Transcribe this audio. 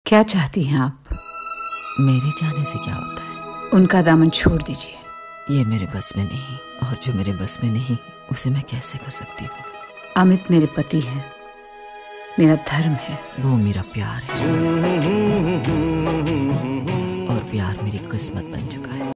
क्या चाहती हैं आप? मेरे जाने से क्या होता है? उनका दामन छोड़ दीजिए। ये मेरे बस में नहीं, और जो मेरे बस में नहीं उसे मैं कैसे कर सकती हूँ? अमित मेरे पति हैं, मेरा धर्म है। वो मेरा प्यार है, और प्यार मेरी किस्मत बन चुका है।